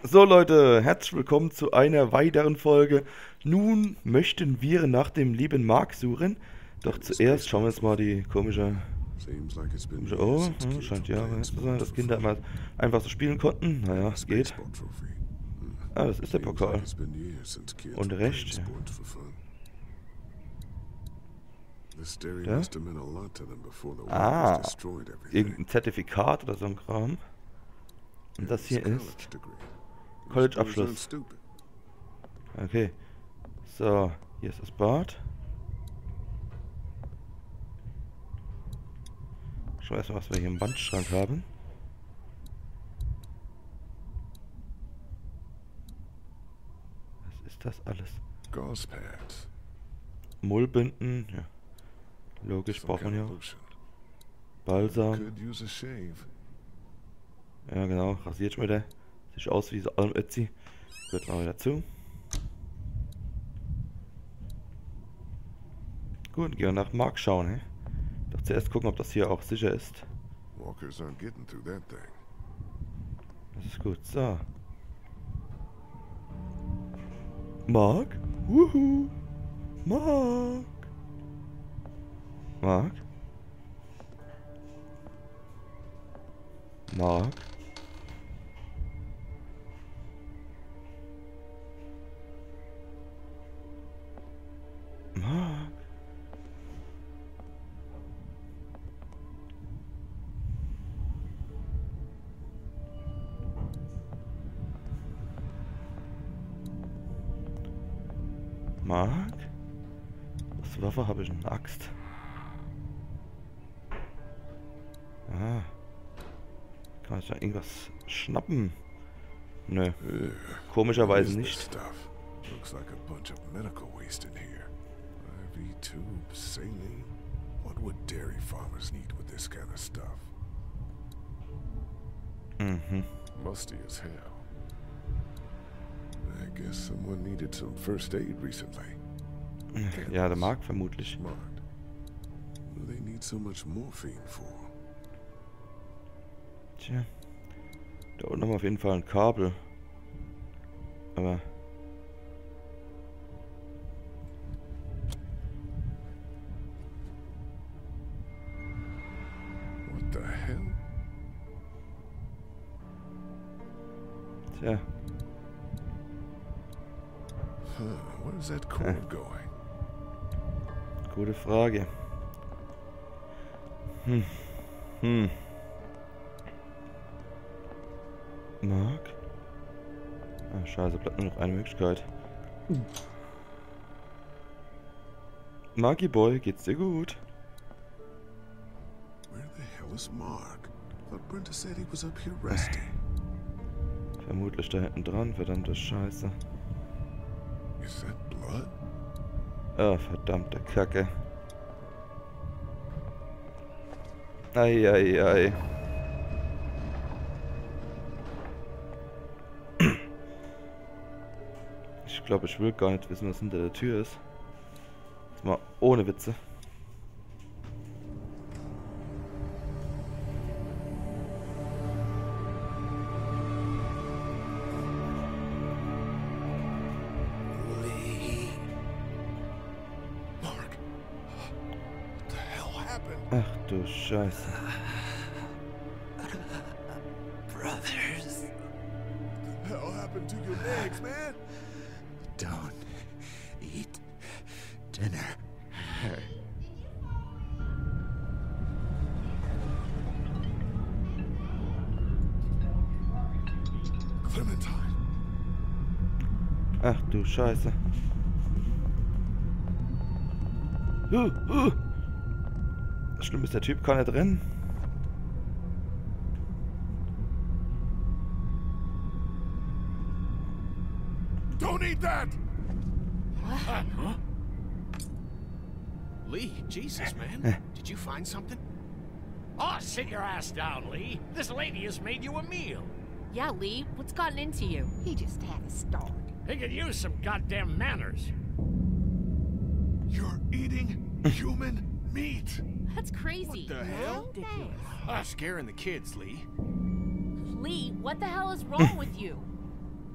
So Leute, herzlich willkommen zu einer weiteren Folge. Nun möchten wir nach dem lieben Mark suchen. Doch zuerst schauen wir uns mal die komische Oh, scheint Jahre zu sein, dass Kinder immer einfach so spielen konnten. Naja, es geht. Ah, das ist der Pokal. Und recht, ja. Da? Ah, irgendein Zertifikat oder so ein Kram. Und das hier ist College-Abschluss. Okay. So, hier ist das Bad. Schauen wir erstmal, was wir hier im Wandschrank haben. Was ist das alles? Mullbinden, ja. Logisch, braucht man ja auch. Balsam. Ja genau, rasiert schon wieder. Sieht aus wie so Alm-Ötzi. Gehört mal wieder zu. Gut, gehen wir nach Mark schauen, he? Doch zuerst gucken, ob das hier auch sicher ist. Das ist gut, so. Mark? Wuhu! Mark! Mark? Mark? Mark? Mark? Was Waffe habe ich? Eine Axt. Ah. Kann ich da irgendwas schnappen? Nö. Komischerweise nicht. Looks like a bunch of medical waste in here. IV tubes, saline. What would dairy farmers need with this kind of stuff? Musty as hell. I guess someone needed some first aid recently. Ja, der Mark vermutlich. Smart. What do they need so much morphine for? Tja. Da unten haben wir auf jeden Fall ein Kabel. Aber... What the hell? Tja. Where is that cord going? Gute Frage. Mark? Ah, scheiße, bleibt nur noch eine Möglichkeit. Marky Boy, geht's dir gut? Where the hell is Mark? Thought Brenda said he was up here resting. Vermutlich da hinten dran, verdammte Scheiße. Is that blood? Ah, verdammte Kacke. Ei. Ich glaube, ich will gar nicht wissen, was hinter der Tür ist. Jetzt mal ohne Witze. Ach du Scheiße. Brothers. What the hell happened to your legs, man? Don't eat dinner. Clementine. Ach du Scheiße. Schlimm ist, der Typ kann nicht rennen. Don't eat that! Huh? Lee, Jesus, man. Did you find something? Oh, sit your ass down, Lee. This lady has made you a meal. Yeah, Lee, what's gotten into you? He just had a start. He could use some goddamn manners. You're eating human meat! That's crazy. What the hell? Ridiculous. Scaring the kids, Lee. Lee, what the hell is wrong with you?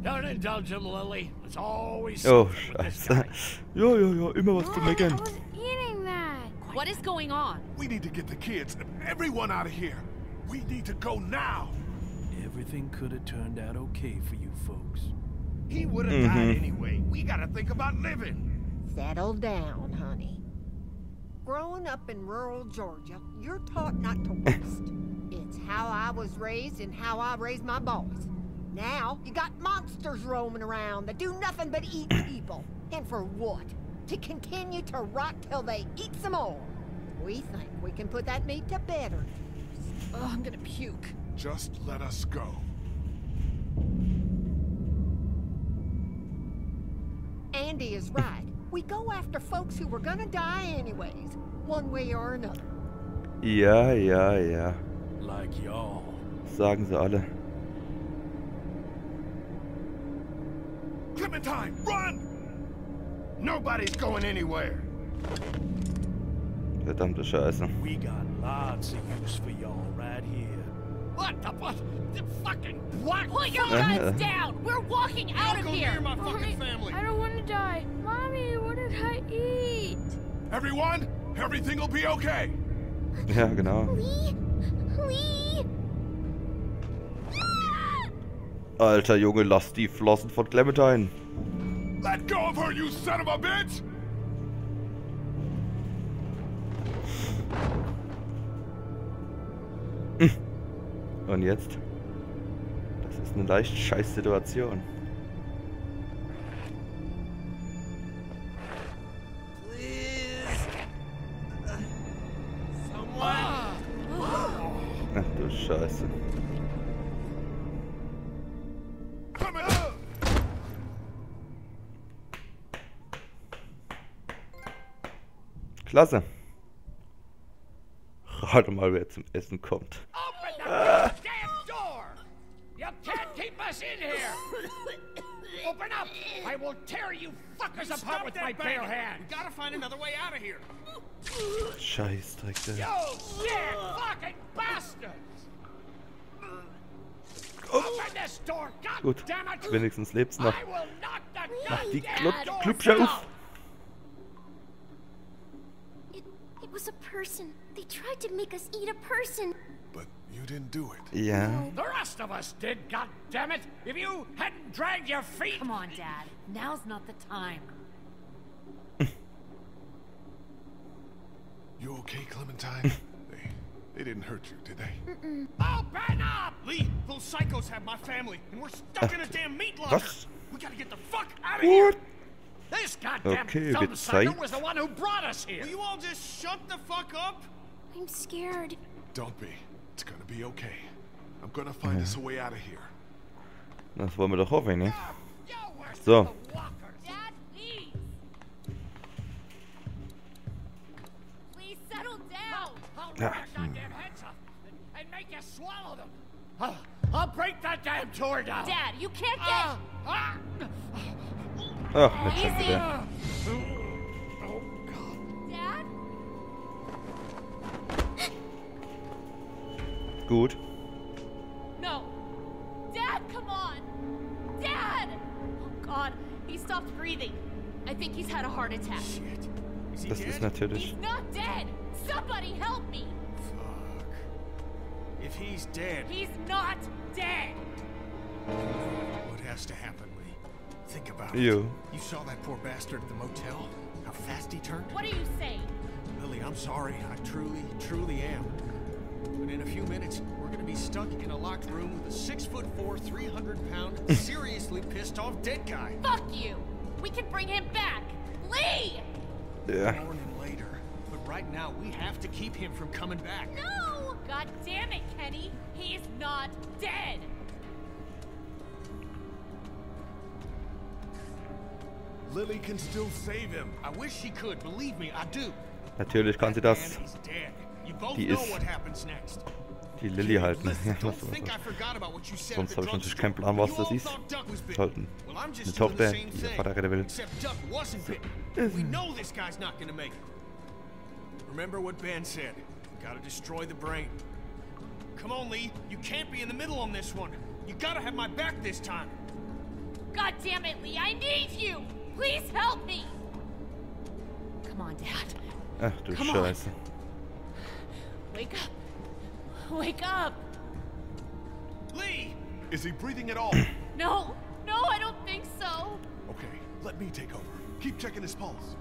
Don't indulge him, Lily. It's always Oh, something with this scheiße. guy. Ja, immer was zu Mom, I meckern. was eating that. What is going on? We need to get the kids, everyone out of here. We need to go now. Everything could have turned out okay for you folks. He would have died anyway. We gotta think about living. Settle down, honey. Growing up in rural Georgia, you're taught not to waste. It's how I was raised and how I raised my boys. Now, you got monsters roaming around that do nothing but eat people. And for what? To continue to rot till they eat some more. We think we can put that meat to better use. Oh, I'm gonna puke. Just let us go. Andy is right. We go after folks who were gonna die anyways, one way or another. Ja. Like y'all. Sagen sie alle. Clementine, run! Nobody's going anywhere. Verdammte Scheiße. We got lots of use for y'all right here. What the what? The fucking what? Put your guns down! We're walking out of here! my Mommy, fucking family. I don't want to die. Mommy, what did I eat? Everyone, everything will be okay. Ja, genau. Lee! Alter Junge, lass die Flossen von Clementine. Let go of her, you son of a bitch! Und jetzt? Das ist eine leicht scheiß Situation. Ach du Scheiße. Come here! Klasse. Rate mal, wer zum Essen kommt. Open the damn door! You can't keep us in here! Open up! I will tear you fuckers apart with my bare hands! We gotta find another way out of here. Scheißdreck, der. You sick fucking bastards! Open this door, Gut, goddammit! wenigstens lebt's noch. I will knock the Mach die goddamn door Klubsche down! auf. It was a person. They tried to make us eat a person. But you didn't do it. Ja. The rest of us did, goddammit! If you hadn't dragged your feet! Come on, Dad. Now's not the time. You okay, Clementine? they didn't hurt you, did they? Open up! Lee, those psychos have my family, and we're stuck in a damn meat locker. Was? We gotta get the fuck out of here. What? This goddamn Okay, dumb wird sucker Zeit. was the one who brought us here! Will you all just shut the fuck up? I'm scared. Don't be. It's gonna be okay. I'm gonna find us a way out of here. Das wollen wir doch hoffen, ne? You were So. the walkers! Dad, please! Please settle down! I'll Ja. rip your goddamn heads off and make you swallow them! I'll break that damn door down! Dad, you can't get... Ah, ah. Ach, nicht schon Easy. wieder. Dad? Gut. No. Dad, come on! Dad! Oh, God. He stopped breathing. I think he's had a heart attack. Shit. Is he Das dead? ist natürlich. He's not dead! Somebody help me! Fuck. If he's dead, He's not dead! what has to happen, Lee? Think about it. Jo. You saw that poor bastard at the motel? How fast he turned? What are you saying? Lily, I'm sorry. I truly am. But in a few minutes, we're gonna be stuck in a locked room with a 6'4", 300-pound, seriously pissed off dead guy. Fuck you! We can bring him back! Lee! Ja. Born him later. But right now, we have to keep him from coming back. No! God damn it, Kenny! He's not dead! Lily can still save him. I wish she could. Believe me, I do. Natürlich kann sie Man, das. he's dead. You both Die know ist- what happens next. Die Lilly halten. Listen, Ja, don't was think I was. forgot about what you said Sonst at habe the ich natürlich drugstore. keinen Plan, was You das all ist. thought Duck was bitten. Sollten Well, I'm eine just doing the Tochter, same die ihr thing. Vater retten will. Except Duck wasn't bitten. We know this guy's not gonna make it. Remember what Ben said. Gotta destroy the brain. Come on, Lee. You can't be in the middle on this one. You gotta have my back this time. God damn it, Lee, I need you! Please help me! Come on, Dad. Ach du Come on. Scheiße. Wake up. Wake up! Lee! Is he breathing at all? No, no, I don't think so. Okay, let me take over. Keep checking his pulse.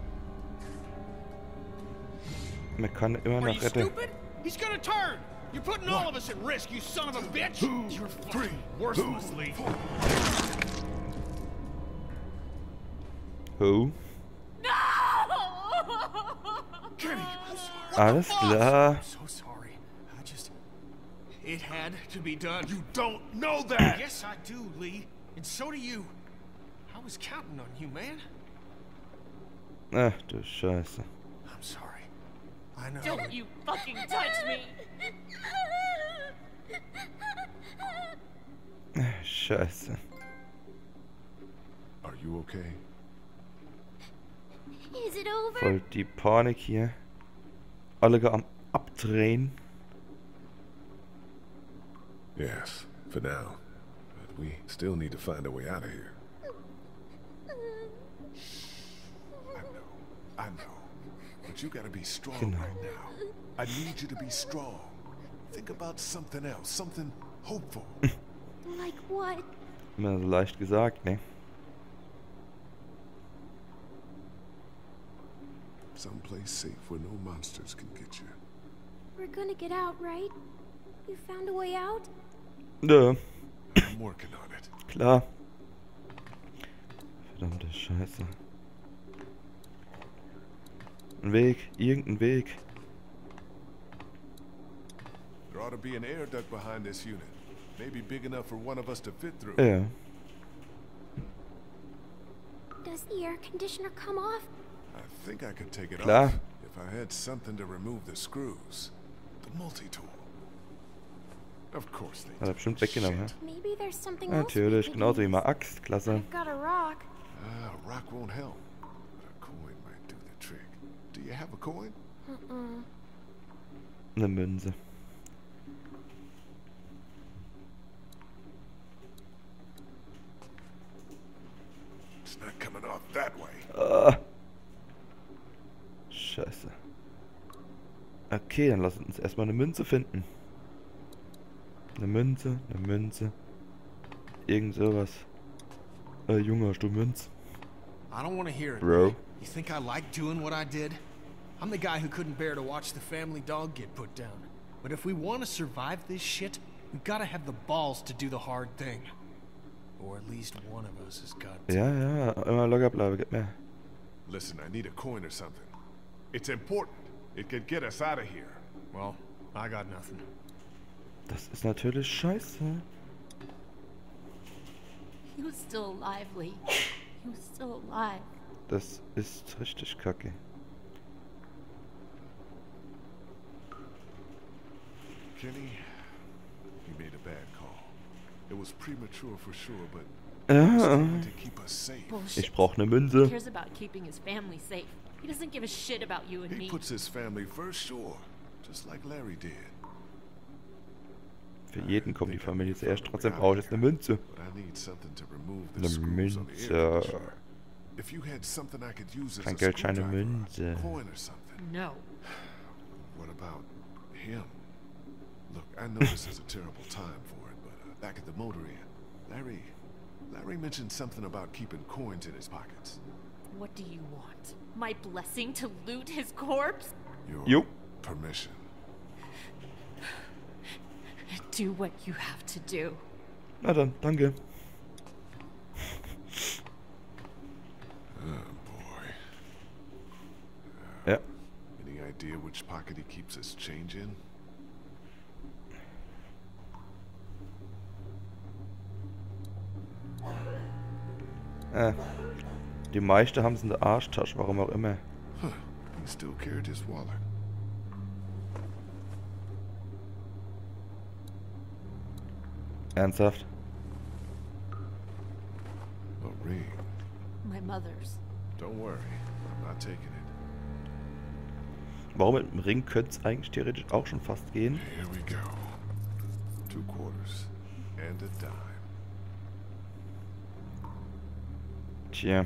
Man kann immer Are noch you retten. stupid? He's gonna turn! You're putting all of us at risk, you son of a bitch! You're fucking worthless, Lee. Who? No! Kenny, Alles klar. I'm so sorry. It had to be done. You don't know that! Yes, I do, Lee. And so do you. I was counting on you, man. Ach du Scheiße. I'm sorry. I know. Don't you fucking touch me! Scheiße. Are you okay? Is it over? Voll die Panik hier. Alle am Abdrehen. Yes, for now. But we still need to find a way out of here. I know. But you gotta be strong Genau. right now. I need you to be strong. Think about something else, something hopeful. Like what? Immer so leicht gesagt, ne? Someplace safe where no monsters can get you. We're gonna get out, right? You found a way out? Ja, I'm working on it. klar. Verdammte Scheiße. Ein Weg, irgendein Weg. There ought to be an air duct behind this unit. Maybe big enough for one of us to fit through. Ja. Does the air conditioner come off? I think I could take it Klar. off if I had something to remove the screws. The multi-tool. Of course they Hat er bestimmt weggenommen, ja? Maybe there's something else. we Natürlich, could genauso wie use. meine Axt. Klasse. I've got a rock. A rock won't help. But a coin might do the trick. Do you have a coin? Eine Münze. It's not coming off that way. Ah. Scheiße. Okay, dann lass uns erstmal eine Münze finden. Eine Münze, eine Münze. Irgend sowas. Junge, hast du Münz? I don't want to hear it. Bro. You think I like doing what I did? I'm the guy who couldn't bear to watch the family dog get put down. But if we want to survive this shit, we've got to have the balls to do the hard thing. Or at least one of us has got to. Ja, ja, immer locker bleiben, gib mir. Listen, I need a coin or something. It's important. It could get us out of here. Well, I got nothing. Das ist natürlich scheiße. He was still alive, Lee. He was still alive. Das ist richtig kacke. Kenny, you made a bad call. It was premature for sure, but Ja, to keep us safe. Bullshit. ich brauche eine He Münze. cares about keeping his family safe. He doesn't give a shit about you and He me. puts his family first, sure. Just like Larry did. Für jeden kommt die Familie zuerst. Trotzdem brauche ich jetzt eine Münze. But I need something to remove the Eine screws on the air Münze. conditioner. If you had something I could use as Kein a Geld, keine screwdriver, Münze. a coin or something. No. What about him? Look, I know this is a terrible time for it, but back at the motor inn, Larry mentioned something about keeping coins in his pockets. What do you want? My blessing to loot his corpse? Your Jo. permission. Do what you have to do. Na dann, danke. Oh boy. Ja. Any idea which pocket he keeps his change in? Die meisten haben es in der Arschtasche, warum auch immer. Huh. He still carried his wallet. Ernsthaft? A ring. My mother's. Don't worry. I'm not taking it. Warum mit dem Ring könnte es eigentlich theoretisch auch schon fast gehen? Here we go. 2 quarters. And a dime. hier.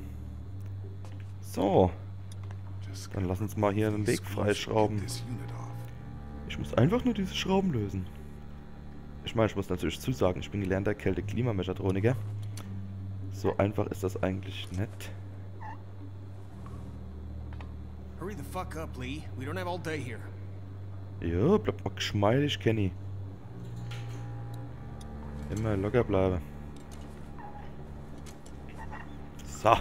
So. Dann lass uns mal hier den Weg freischrauben. Ich muss einfach nur diese Schrauben lösen. Ich meine, ich muss natürlich zusagen, ich bin gelernter Kälte-Klimamechatroniker. So einfach ist das eigentlich nicht. Hurry the fuck up, Lee. We don't have all day here. Ja, bleib mal geschmeidig, Kenny. Immer locker bleiben. So.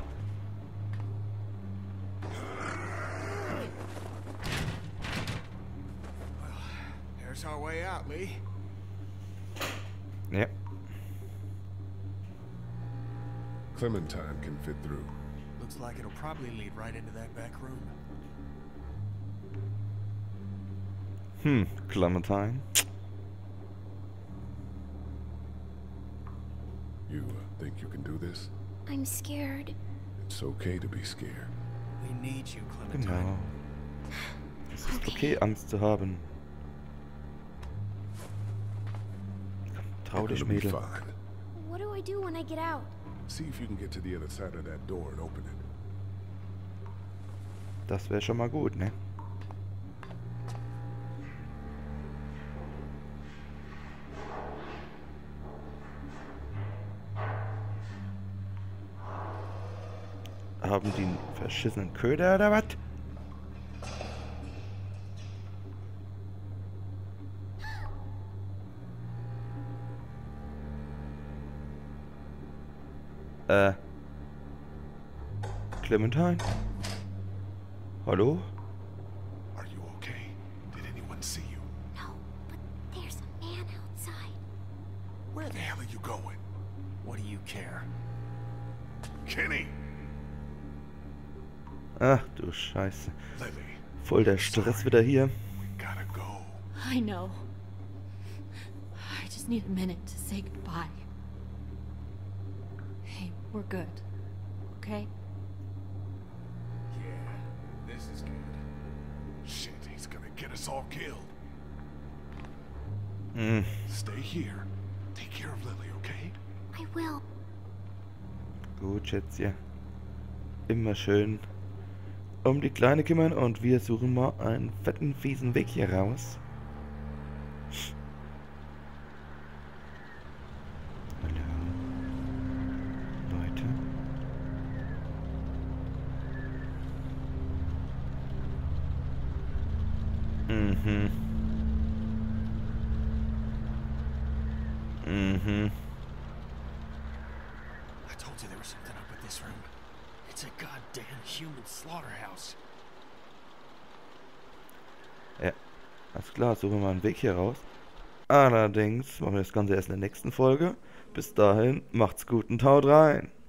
There's our way out, Lee. Ja. Clementine can fit through. Looks like it'll probably lead right into that back room. Clementine. You think you can do this? I'm scared. It's okay to be scared. We need you, Clementine. Genau. Es ist okay, Angst zu haben. Komm, trau dich, You're gonna be Mädel. fine. What do I do when I get out? See if you can get to the other side of that door and open it. Das wäre schon mal gut, ne? Haben die einen verschissenen Köder oder was? Clementine? Hallo? Are you okay? Did anyone see you? No, but there's a man outside. Where the hell are you going? What do you care? Kenny! Ach du Scheiße. Lily, Voll der Stress wieder hier. we gotta go. I know. I just need a minute to say goodbye. Hey, we're good. Okay? Yeah, this is good. Shit, he's gonna get us all killed. Stay here. Take care of Lily, okay? I will. Gut, Schätzchen. Immer schön um die Kleine kümmern und wir suchen mal einen fetten, fiesen Weg hier raus. Hallo. Leute. I told you there was something up with this room. It's a goddamn human slaughterhouse. Ja, alles klar, suchen wir mal einen Weg hier raus. Allerdings machen wir das Ganze erst in der nächsten Folge. Bis dahin, macht's gut und haut rein.